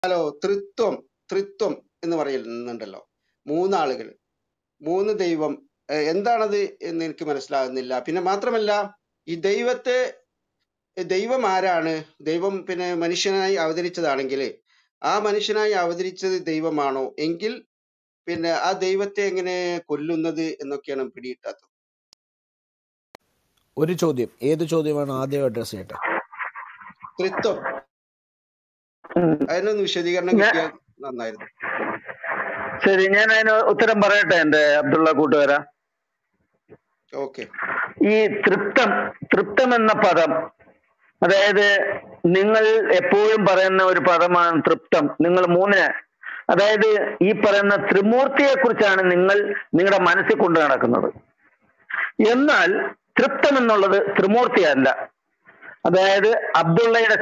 Hello, ത്രിത്വം ത്രിത്വം എന്ന് പറയുന്നുണ്ടല്ലോ, മൂന്നാളുകൾ, മൂന്ന് ദൈവം, എന്താണത് എന്ന് എനിക്ക് മനസ്സിലാകുന്നില്ല. പിന്നെ മാത്രമല്ല, ഈ ദൈവം ആരാണ്? ദൈവം പിന്നെ മനുഷ്യനായി അവതരിച്ചതാണെങ്കിൽ ആ മനുഷ്യനായി അവതരിച്ചത് ദൈവമാണോ? എങ്കിൽ പിന്നെ ആ ദൈവത്തെ എങ്ങനെ കൊല്ലുന്നത് എന്നൊക്കെയാണ് പിടികിട്ടാത്തത്. ഒരു ചോദ്യം, ഏത് ചോദ്യമാണ് ആദ്യം അഡ്രസ് ചെയ്യട്ടെ? ത്രിത്വം, അതിനൊന്ന് വിശദീകരണം കിട്ടിയാൽ നന്നായിരുന്നു. ശരി, ഞാൻ അതിന് ഉത്തരം പറയട്ടെ എന്റെ അബ്ദുള്ള കൂട്ടുകാരാ. ഓക്കെ. ഈ തൃപ്തം എന്ന പദം, അതായത് നിങ്ങൾ എപ്പോഴും പറയുന്ന ഒരു പദമാണ് തൃപ്തം. നിങ്ങൾ മൂന്നിന്, അതായത് ഈ പറയുന്ന ത്രിമൂർത്തിയെ കുറിച്ചാണ് നിങ്ങളുടെ മനസ്സിൽ കൊണ്ടു നടക്കുന്നത്. എന്നാൽ തൃപ്തം എന്നുള്ളത് ത്രിമൂർത്തിയല്ല. അതായത് അബ്ദുള്ളയുടെ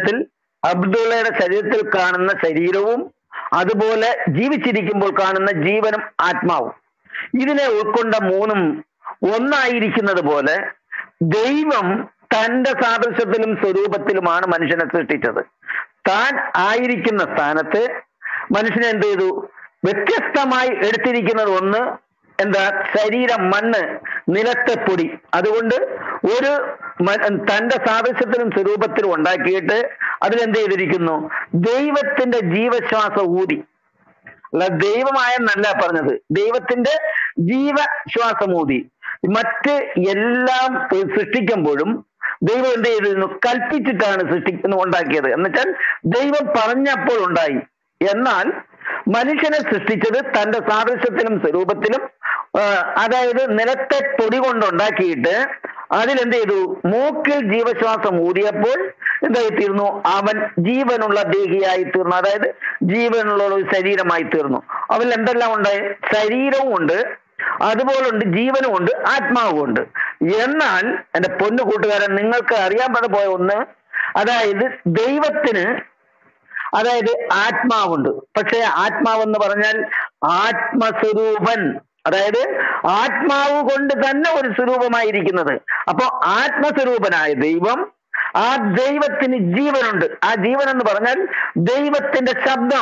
ശരീരത്തിൽ കാണുന്ന ശരീരവും അതുപോലെ ജീവിച്ചിരിക്കുമ്പോൾ കാണുന്ന ജീവനും ആത്മാവും, ഇതിനെ ഉൾക്കൊണ്ട മൂന്നും ഒന്നായിരിക്കുന്നത് പോലെ ദൈവം തന്റെ സാദൃശ്യത്തിലും സ്വരൂപത്തിലുമാണ് മനുഷ്യനെ സൃഷ്ടിച്ചത്. താൻ ആയിരിക്കുന്ന സ്ഥാനത്ത് മനുഷ്യനെ എന്ത് ചെയ്തു? വ്യത്യസ്തമായി എടുത്തിരിക്കുന്നത് ഒന്ന് എന്താ? ശരീരം, മണ്ണ്, നിലത്തെ പൊടി. അതുകൊണ്ട് ഒരു തന്റെ സാദൃശ്യത്തിലും സ്വരൂപത്തിലും ഉണ്ടാക്കിയിട്ട് അതിലെന്ത് ചെയ്തിരിക്കുന്നു? ദൈവത്തിന്റെ ജീവശ്വാസം ഊതി. അല്ല, ദൈവമായെന്നല്ല പറഞ്ഞത്, ദൈവത്തിന്റെ ജീവശ്വാസം ഊതി. മറ്റ് എല്ലാം സൃഷ്ടിക്കുമ്പോഴും ദൈവം എന്ത് ചെയ്തിരുന്നു? കൽപ്പിച്ചിട്ടാണ് ഉണ്ടാക്കിയത്. എന്നുവെച്ചാൽ ദൈവം പറഞ്ഞപ്പോൾ ഉണ്ടായി. എന്നാൽ മനുഷ്യനെ സൃഷ്ടിച്ചത് തന്റെ സാദൃശ്യത്തിലും സ്വരൂപത്തിലും, അതായത് നിലത്തെ പൊടി കൊണ്ടുണ്ടാക്കിയിട്ട് അതിലെന്ത് ചെയ്തു? മൂക്കിൽ ജീവശ്വാസം ഊതിയപ്പോൾ എന്തായിത്തീർന്നു? അവൻ ജീവനുള്ള ദേഹിയായി തീർന്നു. അതായത് ജീവനുള്ള ഒരു ശരീരമായി തീർന്നു. അവൻ എന്തെല്ലാം ഉണ്ട്? ശരീരവും ഉണ്ട്, അതുപോലുണ്ട് ജീവനും ഉണ്ട്, ആത്മാവും ഉണ്ട്. എന്നാൽ എന്റെ പൊന്നു കൂട്ടുകാരൻ, നിങ്ങൾക്ക് അറിയാൻ പോയ ഒന്ന്, അതായത് ദൈവത്തിന് അതായത് ആത്മാവുണ്ട്. പക്ഷെ ആത്മാവെന്ന് പറഞ്ഞാൽ ആത്മസ്വരൂപൻ, അതായത് ആത്മാവ് കൊണ്ട് തന്നെ ഒരു സ്വരൂപമായിരിക്കുന്നത്. അപ്പൊ ആത്മസ്വരൂപനായ ദൈവം, ആ ദൈവത്തിന് ജീവനുണ്ട്. ആ ജീവൻ എന്ന് പറഞ്ഞാൽ ദൈവത്തിന്റെ ശബ്ദം.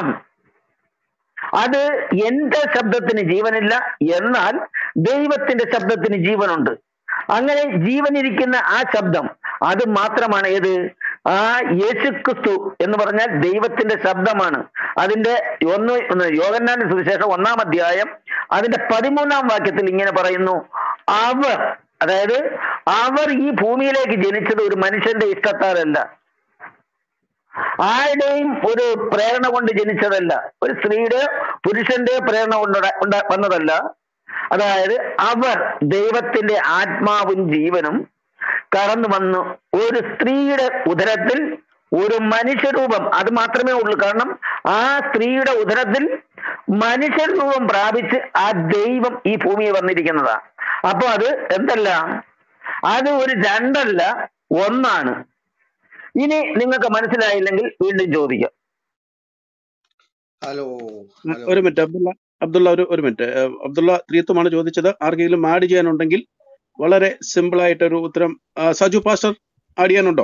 അത് എന്റെ ശബ്ദത്തിന് ജീവനില്ല, എന്നാൽ ദൈവത്തിന്റെ ശബ്ദത്തിന് ജീവനുണ്ട്. അങ്ങനെ ജീവനിരിക്കുന്ന ആ ശബ്ദം, അത് മാത്രമാണ് ഏത്? ആ യേശുക്രിസ്തു എന്ന് പറഞ്ഞാൽ ദൈവത്തിന്റെ ശബ്ദമാണ്. അതിന്റെ യോഹന്നാന്റെ സുവിശേഷം 1-ാം അധ്യായം അതിന്റെ 13-ാം വാക്യത്തിൽ ഇങ്ങനെ പറയുന്നു, അതായത് അവർ ഈ ഭൂമിയിലേക്ക് ജനിച്ചത് ഒരു മനുഷ്യന്റെ ഇഷ്ടത്താലല്ല, ആരുടെയും ഒരു പ്രേരണ കൊണ്ട് ജനിച്ചതല്ല, ഒരു സ്ത്രീയുടെ പുരുഷന്റെ പ്രേരണ കൊണ്ട് വന്നതല്ല. അതായത് അവർ ദൈവത്തിന്റെ ആത്മാവും ജീവനും കടന്നു വന്നു ഒരു സ്ത്രീയുടെ ഉദരത്തിൽ ഒരു മനുഷ്യരൂപം, അത് മാത്രമേ ഉള്ളൂ. കാരണം ആ സ്ത്രീയുടെ ഉദരത്തിൽ മനുഷ്യരൂപം പ്രാപിച്ച് ആ ദൈവം ഈ ഭൂമിയിൽ വന്നിരിക്കുന്നതാ. അപ്പൊ അത് എന്തല്ല, അത് ഒരു രണ്ടല്ല, ഒന്നാണ്. ഇനി നിങ്ങൾക്ക് മനസ്സിലായില്ലെങ്കിൽ വീണ്ടും ചോദിക്കാം. ഹലോ, ഒരു മിനിറ്റ് അബ്ദുള്ള, ഒരു മിനിറ്റ്. അബ്ദുള്ള ത്രിത്വമാണ് ചോദിച്ചത്. ആർക്കെങ്കിലും ആഡ് ചെയ്യാനുണ്ടെങ്കിൽ വളരെ സിമ്പിൾ ആയിട്ടൊരു ഉത്തരം. സജു പാസ്റ്റർ ആഡ് ചെയ്യാനുണ്ടോ?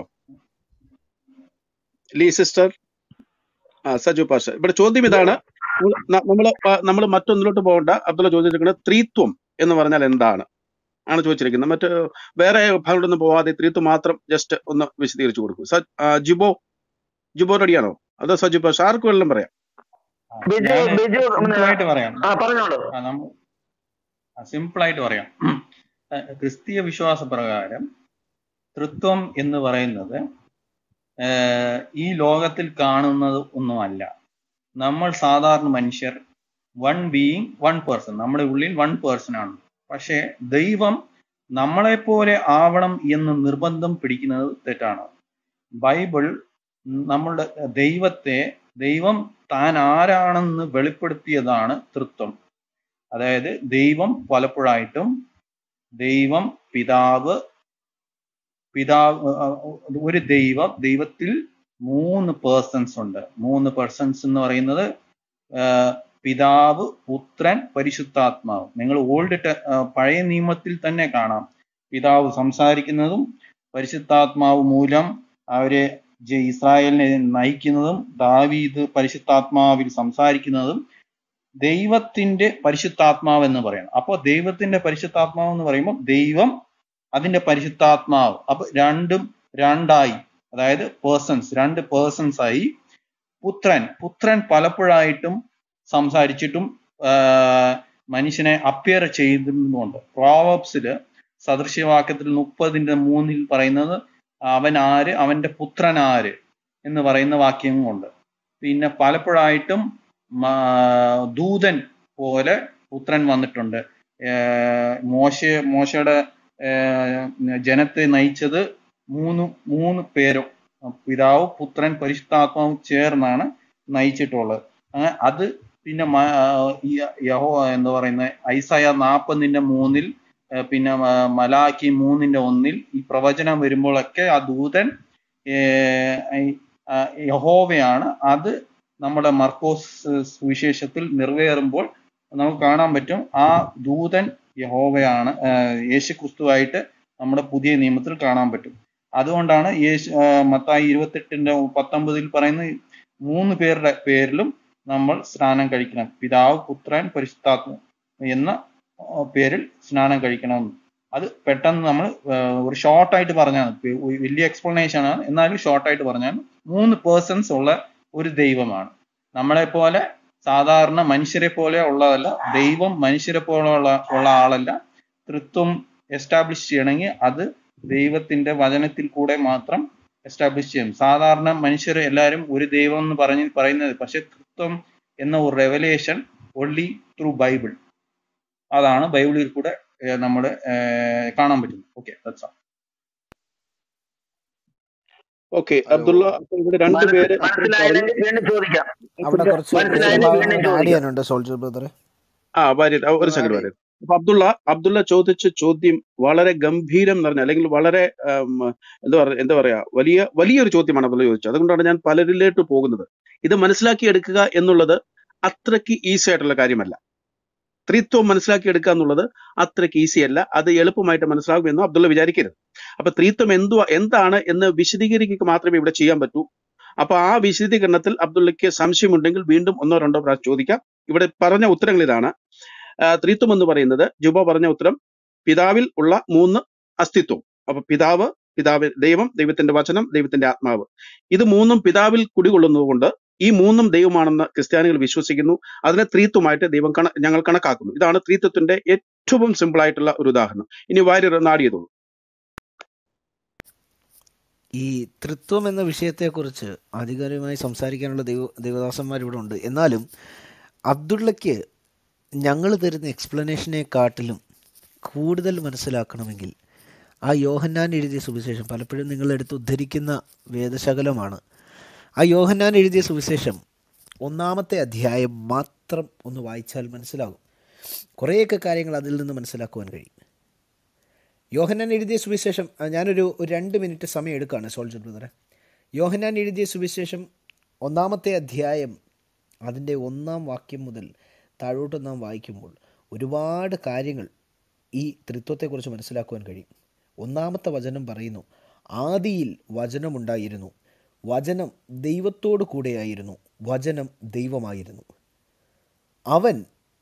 ലീ സിസ്റ്റർ, സജു പാസ്റ്റർ. ഇവിടെ ചോദ്യം ഇതാണ്, നമ്മൾ മറ്റൊന്നിലോട്ട് പോകണ്ട. അബ്ദുള്ള ചോദിച്ചിരിക്കുന്നത് ത്രിത്വം എന്ന് പറഞ്ഞാൽ എന്താണ് ആണ് ചോദിച്ചിരിക്കുന്നത്. മറ്റ് വേറെ ഭാഗങ്ങളൊന്നും പോവാതെ ത്രിത്വം മാത്രം ജസ്റ്റ് ഒന്ന് വിശദീകരിച്ചു കൊടുക്കും. ജിബോ റെഡിയാണോ? അതോ സജു പാസ്റ്റർ? ആർക്കും എല്ലാം പറയാം. സിമ്പിളായിട്ട് പറയാം. ക്രിസ്തീയ വിശ്വാസ പ്രകാരം തൃത്വം എന്ന് പറയുന്നത് ഈ ലോകത്തിൽ കാണുന്നത് ഒന്നുമല്ല. നമ്മൾ സാധാരണ മനുഷ്യർ, വൺ ബീയിങ്, വൺ പേഴ്സൺ, നമ്മുടെ ഉള്ളിൽ വൺ പേഴ്സൺ ആണ്. പക്ഷെ ദൈവം നമ്മളെപ്പോലെ ആവണം എന്ന് നിർബന്ധം പിടിക്കുന്നത് തെറ്റാണ്. ബൈബിൾ നമ്മളുടെ ദൈവം താൻ ആരാണെന്ന് വെളിപ്പെടുത്തിയതാണ് തൃത്വം. അതായത് ദൈവം പലപ്പോഴായിട്ടും ദൈവം പിതാവ് ഒരു ദൈവത്തിൽ 3 പേഴ്സൺസ് ഉണ്ട്. 3 പേഴ്സൺസ് എന്ന് പറയുന്നത് പിതാവ്, പുത്രൻ, പരിശുദ്ധാത്മാവ്. നിങ്ങൾ പഴയ നിയമത്തിൽ തന്നെ കാണാം, പിതാവ് സംസാരിക്കുന്നതും പരിശുദ്ധാത്മാവ് മൂലം അവരെ ഇസ്രായേലിനെ നയിക്കുന്നതും ദാവീദ് പരിശുദ്ധാത്മാവിൽ സംസാരിക്കുന്നതും ദൈവത്തിന്റെ പരിശുദ്ധാത്മാവ് എന്ന് പറയണം. അപ്പോൾ ദൈവത്തിന്റെ പരിശുദ്ധാത്മാവ് എന്ന് പറയുമ്പോൾ ദൈവം അതിന്റെ പരിശുദ്ധാത്മാവ്, അപ്പൊ രണ്ടും രണ്ടായി, അതായത് രണ്ട് പേഴ്സൺസ് ആയി. പുത്രൻ പലപ്പോഴായിട്ടും സംസാരിച്ചിട്ടും മനുഷ്യനെ അപ്പിയർ ചെയ്യുന്നുണ്ട്. പ്രോവബ്സില് സദൃശ്യവാക്യത്തിൽ 30:3 പറയുന്നത് അവൻ ആര്, അവന്റെ പുത്രൻ ആര് എന്ന് പറയുന്ന വാക്യങ്ങളുണ്ട്. പിന്നെ പലപ്പോഴായിട്ടും ദൂതൻ പോലെ പുത്രൻ വന്നിട്ടുണ്ട്. മോശയുടെ ജനത്തെ നയിച്ചത് മൂന്ന് പേരും, പിതാവ് പുത്രൻ പരിശുദ്ധാത്മാവും ചേർന്നാണ് നയിച്ചിട്ടുള്ളത്. അത് പിന്നെ എന്താ പറയുന്നത്, ഐസയ 40:3, പിന്നെ മലാക്കി 3:1 ഈ പ്രവചനം വരുമ്പോഴൊക്കെ ആ ദൂതൻ യഹോവയാണ്. അത് നമ്മുടെ മർക്കോസ് സുവിശേഷത്തിൽ നിറവേറുമ്പോൾ നമുക്ക് കാണാൻ പറ്റും ആ ദൂതൻ യഹോവയാണ്, യേശു ക്രിസ്തുവായിട്ട് നമ്മുടെ പുതിയ നിയമത്തിൽ കാണാൻ പറ്റും. അതുകൊണ്ടാണ് മത്തായി 28:19 പറയുന്ന 3 പേരുടെ പേരിലും നമ്മൾ സ്നാനം കഴിക്കണം. പിതാവ്, പുത്രൻ, പരിശുദ്ധാത്മ എന്ന പേരിൽ സ്നാനം കഴിക്കണം. അത് പെട്ടെന്ന് നമ്മൾ ഒരു ഷോർട്ടായിട്ട് പറഞ്ഞാൽ, വലിയ എക്സ്പ്ലനേഷൻ ആണ്, എന്നാലും ഷോർട്ടായിട്ട് പറഞ്ഞാൽ 3 പേഴ്സൺസ് ഉള്ള ഒരു ദൈവമാണ്. നമ്മളെ പോലെ സാധാരണ മനുഷ്യരെ പോലെ ഉള്ളതല്ല. ദൈവം മനുഷ്യരെ പോലെ ഉള്ള ആളല്ല. തൃത്വം എസ്റ്റാബ്ലിഷ് ചെയ്യണമെങ്കിൽ അത് ദൈവത്തിന്റെ വചനത്തിൽ കൂടെ മാത്രം എസ്റ്റാബ്ലിഷ് ചെയ്യും. സാധാരണ മനുഷ്യർ എല്ലാവരും ഒരു ദൈവം എന്ന് പറയുന്നത്, പക്ഷെ തൃത്വം എന്ന ഒരു റെവലേഷൻ ഓൺലി ത്രൂ ബൈബിൾ. അതാണ് ബൈബിളിൽ കൂടെ നമ്മൾ കാണാൻ പറ്റുന്നത്. Okay, that's all. Okay Abdullah, ഇവിടെ രണ്ടുപേര് മനസ്സിലായില്ലെങ്കിൽ വീണ്ടും ചോദിക്കാം. അവിടെ കുറച്ച് ആഡ് ചെയ്യാനുണ്ട് സോൾജർ ബ്രദറെ. ഒരു സെക്കൻഡ് വരെ. അപ്പൊ അബ്ദുള്ള ചോദിച്ച ചോദ്യം വളരെ ഗംഭീരം നിറഞ്ഞ, അല്ലെങ്കിൽ വളരെ എന്താ പറയാ, വലിയൊരു ചോദ്യമാണ് അബ്ദുള്ള ചോദിച്ചത്. അതുകൊണ്ടാണ് ഞാൻ പലരിലേക്ക് പോകുന്നത്. ഇത് മനസ്സിലാക്കി എടുക്കുക എന്നുള്ളത് അത്രയ്ക്ക് ഈസി ആയിട്ടുള്ള കാര്യമല്ല. ത്രിത്വം മനസ്സിലാക്കിയെടുക്കുക എന്നുള്ളത് അത്രയ്ക്ക് ഈസി അല്ല. അത് എളുപ്പമായിട്ട് മനസ്സിലാകുമെന്നും അബ്ദുള്ള വിചാരിക്കരുത്. അപ്പൊ ത്രിത്വം എന്താണ് എന്ന് വിശദീകരിക്കുക മാത്രമേ ഇവിടെ ചെയ്യാൻ പറ്റൂ. അപ്പൊ ആ വിശദീകരണത്തിൽ അബ്ദുള്ളയ്ക്ക് സംശയമുണ്ടെങ്കിൽ വീണ്ടും 1-2 പ്രാവശ്യം ചോദിക്കാം. ഇവിടെ പറഞ്ഞ ഉത്തരങ്ങൾ ഇതാണ്. ത്രിത്വം എന്ന് പറയുന്നത്, ജുബ പറഞ്ഞ ഉത്തരം, പിതാവിൽ ഉള്ള 3 അസ്തിത്വം. അപ്പൊ ദൈവം, ദൈവത്തിന്റെ വചനം, ദൈവത്തിന്റെ ആത്മാവ്, ഇത് 3 പിതാവിൽ കുടികൊള്ളുന്നതുകൊണ്ട് ഈ 3 ദൈവമാണെന്ന് ക്രിസ്ത്യാനികൾ വിശ്വസിക്കുന്നു. അതിനെ ത്രിത്വമായിട്ട് ഞങ്ങൾ കണക്കാക്കുന്നു. ഇതാണ് ത്രിത്വത്തിന്റെ ഏറ്റവും സിമ്പിൾ ആയിട്ടുള്ള ഒരു ഉദാഹരണം. ഇനി വാര്യർ നാടിയതുള്ളൂ. ഈ ത്രിത്വം എന്ന വിഷയത്തെക്കുറിച്ച് ആധികാരികമായി സംസാരിക്കാനുള്ള ദൈവദാസന്മാർ ഇവിടെ ഉണ്ട്. എന്നാലും അബ്ദുള്ളയ്ക്ക് ഞങ്ങൾ തരുന്ന എക്സ്പ്ലനേഷനെക്കാട്ടിലും കൂടുതൽ മനസ്സിലാക്കണമെങ്കിൽ ആ യോഹന്നാൻ എഴുതിയ സുവിശേഷം, പലപ്പോഴും നിങ്ങളെടുത്ത് ഉദ്ധരിക്കുന്ന വേദശകലമാണ്. ആ യോഹന്നാൻ എഴുതിയ സുവിശേഷം 1-ാമത്തെ അധ്യായം മാത്രം ഒന്ന് വായിച്ചാൽ മനസ്സിലാകും. കുറേയൊക്കെ കാര്യങ്ങൾ അതിൽ നിന്ന് മനസ്സിലാക്കുവാൻ കഴിയും. യോഹന്നാൻ എഴുതിയ സുവിശേഷം, ഞാനൊരു 2 മിനിറ്റ് സമയം എടുക്കുകയാണ് സോൾജർ ബ്രദറെ. യോഹന്നാൻ എഴുതിയ സുവിശേഷം 1-ാമത്തെ അധ്യായം അതിൻ്റെ 1-ാം വാക്യം മുതൽ താഴോട്ട് നാം വായിക്കുമ്പോൾ ഒരുപാട് കാര്യങ്ങൾ ഈ ത്രിത്വത്തെക്കുറിച്ച് മനസ്സിലാക്കുവാൻ കഴിയും. 1-ാമത്തെ വചനം പറയുന്നു, ആദിയിൽ വചനമുണ്ടായിരുന്നു, വചനം ദൈവത്തോടു കൂടെയായിരുന്നു, വചനം ദൈവമായിരുന്നു. അവൻ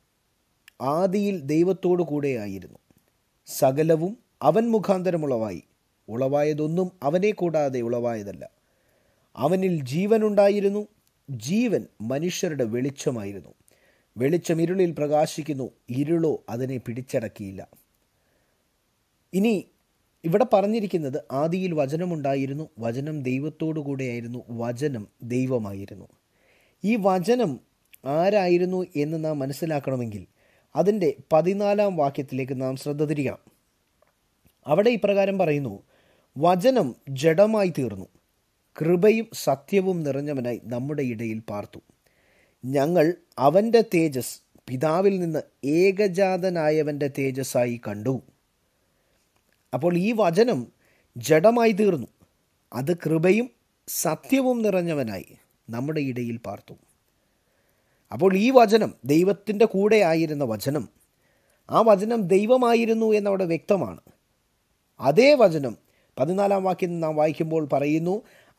ആദിയിൽ ദൈവത്തോടു കൂടെയായിരുന്നു. സകലവും അവൻ മുഖാന്തരം ഉളവായതൊന്നും അവനെ കൂടാതെ ഉളവായതല്ല. അവനിൽ ജീവനുണ്ടായിരുന്നു, ജീവൻ മനുഷ്യരുടെ വെളിച്ചമായിരുന്നു. വെളിച്ചം ഇരുളിൽ പ്രകാശിക്കുന്നു, ഇരുളോ അതിനെ പിടിച്ചടക്കിയില്ല. ഇനി ഇവിടെ പറഞ്ഞിരിക്കുന്നത്, ആദിയിൽ വചനമുണ്ടായിരുന്നു, വചനം ദൈവത്തോടു കൂടെയായിരുന്നു, വചനം ദൈവമായിരുന്നു. ഈ വചനം ആരായിരുന്നു എന്ന് നാം മനസ്സിലാക്കണമെങ്കിൽ അതിൻ്റെ 14-ാം വാക്യത്തിലേക്ക് നാം ശ്രദ്ധ തിരിക്കണം. അവിടെ ഇപ്രകാരം പറയുന്നു, വചനം ജഡമായി തീർന്നു, കൃപയും സത്യവും നിറഞ്ഞവനായി നമ്മുടെ ഇടയിൽ പാർത്തു. ഞങ്ങൾ അവൻ്റെ തേജസ് പിതാവിൽ നിന്ന് ഏകജാതനായവൻ്റെ തേജസ്സായി കണ്ടു. അപ്പോൾ ഈ വചനം ജഡമായി തീർന്നു, അത് കൃപയും സത്യവും നിറഞ്ഞവനായി നമ്മുടെ ഇടയിൽ പാർത്തു. അപ്പോൾ ഈ വചനം ദൈവത്തിൻ്റെ കൂടെ ആയിരുന്ന വചനം, ആ വചനം ദൈവമായിരുന്നു എന്നവിടെ വ്യക്തമാണ്. അതേ വചനം 14-ാം വാക്യം നാം വായിക്കുമ്പോൾ പറയുന്നു,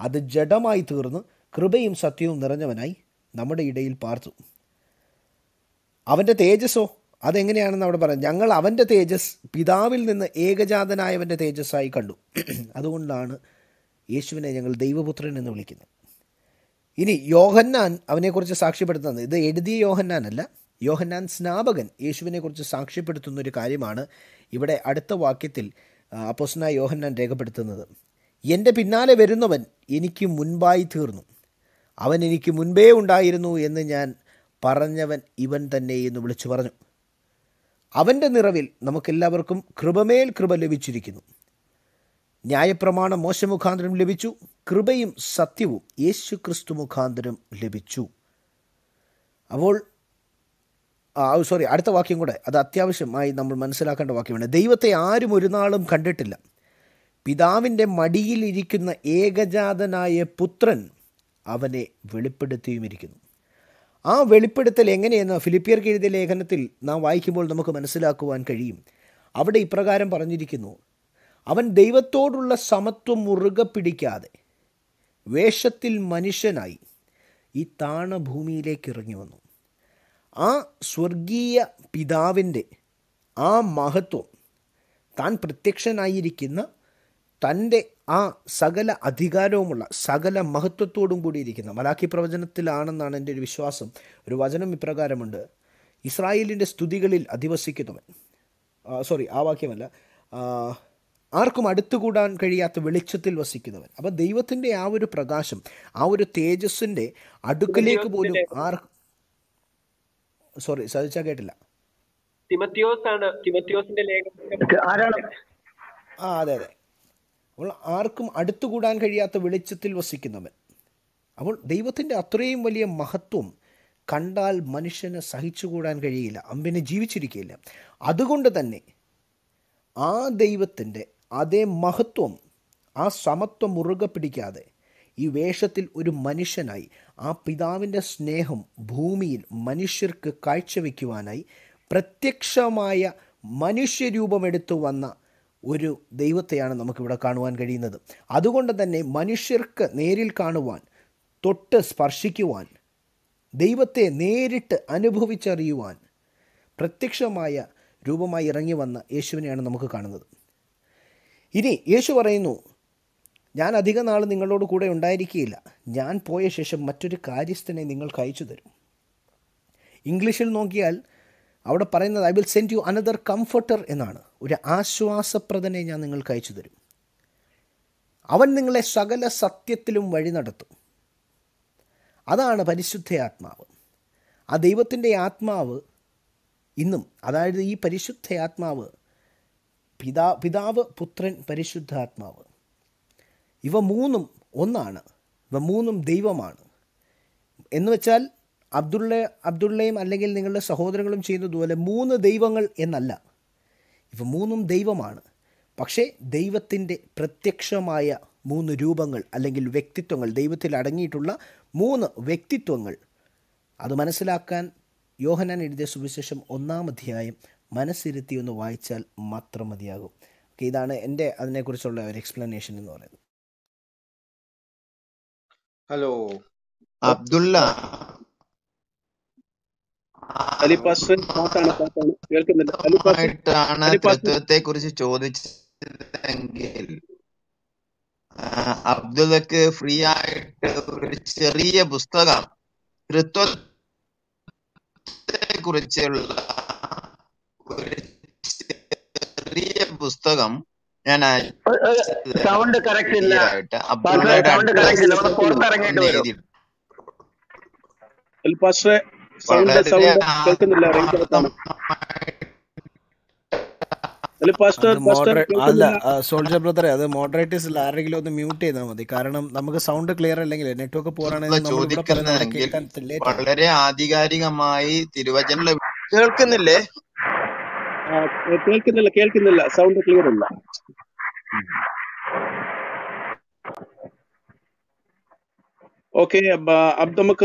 അത് ജഡമായി തീർന്ന് കൃപയും സത്യവും നിറഞ്ഞവനായി നമ്മുടെ ഇടയിൽ പാർത്തു. അവൻ്റെ തേജസ്സോ അതെങ്ങനെയാണെന്ന് അവിടെ പറയാം. ഞങ്ങൾ അവൻ്റെ തേജസ് പിതാവിൽ നിന്ന് ഏകജാതനായവൻ്റെ തേജസ്സായി കണ്ടു. അതുകൊണ്ടാണ് യേശുവിനെ ഞങ്ങൾ ദൈവപുത്രൻ എന്ന് വിളിക്കുന്നത്. ഇനി യോഹന്നാൻ അവനെക്കുറിച്ച് സാക്ഷ്യപ്പെടുത്തുന്നത്, ഇത് എഴുതിയ യോഹന്നാനല്ല, യോഹന്നാൻ സ്നാപകൻ യേശുവിനെക്കുറിച്ച് സാക്ഷ്യപ്പെടുത്തുന്ന ഒരു കാര്യമാണ് ഇവിടെ അടുത്ത വാക്യത്തിൽ അപ്പോസ്തലനായ യോഹന്നാൻ രേഖപ്പെടുത്തുന്നത്. എൻ്റെ പിന്നാലെ വരുന്നവൻ എനിക്ക് മുൻപായി തീർന്നു, അവൻ എനിക്ക് മുൻപേ ഉണ്ടായിരുന്നു എന്ന് ഞാൻ പറഞ്ഞവൻ ഇവൻ തന്നെ എന്ന് വിളിച്ചു പറഞ്ഞു. അവൻ്റെ നിറവിൽ നമുക്കെല്ലാവർക്കും കൃപമേൽ കൃപ ലഭിച്ചിരിക്കുന്നു. ന്യായപ്രമാണം മോശ മുഖാന്തരം ലഭിച്ചു, കൃപയും സത്യവും യേശു ക്രിസ്തു മുഖാന്തരം ലഭിച്ചു. അപ്പോൾ അടുത്ത വാക്യം കൂടെ അത് അത്യാവശ്യമായി നമ്മൾ മനസ്സിലാക്കേണ്ട വാക്യമാണ്. ദൈവത്തെ ആരും ഒരു നാളും കണ്ടിട്ടില്ല, പിതാവിൻ്റെ മടിയിലിരിക്കുന്ന ഏകജാതനായ പുത്രൻ അവനെ വെളിപ്പെടുത്തിയുമിരിക്കുന്നു. ആ വെളിപ്പെടുത്തൽ എങ്ങനെയെന്ന് ഫിലിപ്പിയർക്ക് എഴുതിയ ലേഖനത്തിൽ നാം വായിക്കുമ്പോൾ നമുക്ക് മനസ്സിലാക്കുവാൻ കഴിയും. അവിടെ ഇപ്രകാരം പറഞ്ഞിരിക്കുന്നു, അവൻ ദൈവത്തോടുള്ള സമത്വം മുറുകെ പിടിക്കാതെ വേഷത്തിൽ മനുഷ്യനായി ഈ താണ ഭൂമിയിലേക്ക് ഇറങ്ങി വന്നു. ആ സ്വർഗീയ പിതാവിൻ്റെ ആ മഹത്വം, താൻ പ്രത്യക്ഷനായിരിക്കുന്ന തൻ്റെ ആ സകല അധികാരവുമുള്ള സകല മഹത്വത്തോടും കൂടിയിരിക്കുന്ന മലാക്കി പ്രവചനത്തിലാണെന്നാണ് എൻ്റെ ഒരു വിശ്വാസം. ഒരു വചനം ഇപ്രകാരമുണ്ട്, ഇസ്രായേലിൻ്റെ സ്തുതികളിൽ അധിവസിക്കുന്നവൻ, ആ വാക്യമല്ല, ആർക്കും അടുത്തുകൂടാൻ കഴിയാത്ത വെളിച്ചത്തിൽ വസിക്കുന്നവൻ. അപ്പം ദൈവത്തിൻ്റെ ആ ഒരു പ്രകാശം, ആ ഒരു തേജസ്സിൻ്റെ അടുക്കലേക്ക് പോലും സാധിച്ചാ കേട്ടില്ല. അതെ. അപ്പോൾ ആർക്കും അടുത്തുകൂടാൻ കഴിയാത്ത വെളിച്ചത്തിൽ വസിക്കുന്നവൻ. അപ്പോൾ ദൈവത്തിൻ്റെ അത്രയും വലിയ മഹത്വം കണ്ടാൽ മനുഷ്യന് സഹിച്ചുകൂടാൻ കഴിയില്ല, അമ്പിനെ ജീവിച്ചിരിക്കുകയില്ല. അതുകൊണ്ട് തന്നെ ആ ദൈവത്തിൻ്റെ അതേ മഹത്വം, ആ സമത്വം മുറുകെ പിടിക്കാതെ ഈ വേഷത്തിൽ ഒരു മനുഷ്യനായി ആ പിതാവിൻ്റെ സ്നേഹം ഭൂമിയിൽ മനുഷ്യർക്ക് കാഴ്ചവെക്കുവാനായി പ്രത്യക്ഷമായ മനുഷ്യരൂപമെടുത്തു വന്ന ഒരു ദൈവത്തെയാണ് നമുക്കിവിടെ കാണുവാൻ കഴിയുന്നത്. അതുകൊണ്ട് തന്നെ മനുഷ്യർക്ക് നേരിൽ കാണുവാൻ, തൊട്ട് സ്പർശിക്കുവാൻ, ദൈവത്തെ നേരിട്ട് അനുഭവിച്ചറിയുവാൻ പ്രത്യക്ഷമായ രൂപമായി ഇറങ്ങി വന്ന യേശുവിനെയാണ് നമുക്ക് കാണുന്നത്. ഇനി യേശു പറയുന്നു, ഞാൻ അധിക നാൾ നിങ്ങളോട് കൂടെ ഉണ്ടായിരിക്കുകയില്ല, ഞാൻ പോയ ശേഷം മറ്റൊരു കാര്യസ്ഥനെ നിങ്ങൾക്ക് അയച്ചു തരും. ഇംഗ്ലീഷിൽ നോക്കിയാൽ അവിടെ പറയുന്നത് I will send you another comforter എന്നാണ്. ഒരു ആശ്വാസപ്രദനെ ഞാൻ നിങ്ങൾക്ക് അയച്ചു തരും. അവൻ നിങ്ങളെ സകല സത്യത്തിലും വഴി നടത്തും. അതാണ് പരിശുദ്ധ ആത്മാവ്. ആ ദൈവത്തിൻ്റെ ആത്മാവ് ഇന്നും, അതായത് ഈ പരിശുദ്ധ ആത്മാവ്, പിതാവ്, പുത്രൻ, പരിശുദ്ധാത്മാവ്, ഇവ മൂന്നും ഒന്നാണ്, ഇവ മൂന്നും ദൈവമാണ്. എന്ന് വെച്ചാൽ അബ്ദുള്ളയും അല്ലെങ്കിൽ നിങ്ങളുടെ സഹോദരങ്ങളും ചെയ്യുന്നതുപോലെ 3 ദൈവങ്ങൾ എന്നല്ല, ഇവ മൂന്നും ദൈവമാണ്. പക്ഷേ ദൈവത്തിൻ്റെ പ്രത്യക്ഷമായ 3 രൂപങ്ങൾ അല്ലെങ്കിൽ വ്യക്തിത്വങ്ങൾ, ദൈവത്തിൽ അടങ്ങിയിട്ടുള്ള 3 വ്യക്തിത്വങ്ങൾ, അത് മനസ്സിലാക്കാൻ യോഹന്നാൻ എഴുതിയ സുവിശേഷം 1-ാം അധ്യായം മനസ്സിരുത്തി ഒന്ന് വായിച്ചാൽ മാത്രം മതിയാകും. ഇതാണ് എൻ്റെ അതിനെക്കുറിച്ചുള്ള ഒരു എക്സ്പ്ലനേഷൻ എന്ന് പറയുന്നത്. ഹലോ അബ്ദുള്ള, ാണ് തൃത്വത്തെ കുറിച്ച് ചോദിച്ചതെങ്കിൽ അബ്ദുള്ളക്ക് ഫ്രീ ആയിട്ട് ഒരു ചെറിയ പുസ്തകം തൃത്വത്തെ കുറിച്ചുള്ള ഒരു ചെറിയ പുസ്തകം ഞാൻ സൗണ്ട് കറക്റ്റ് ഇല്ല, അബ്ദുള്ളയുടെ അല്ല സോൾജർ ബ്രദറെ, അത് മോഡറേറ്റേഴ്സിൽ ആരെങ്കിലും ഒന്ന് മ്യൂട്ട് ചെയ്താൽ മതി. കാരണം നമുക്ക് സൗണ്ട് ക്ലിയർ അല്ലെങ്കിൽ നെറ്റ്വർക്ക് ചോദിക്കുന്നെങ്കിൽ വളരെ ആധികാരികമായി തിരുവചനം കേൾക്കുന്നില്ലേ? കേൾക്കുന്നില്ല, സൗണ്ട് ക്ലിയർ അല്ല. ഓക്കെ, നമുക്ക്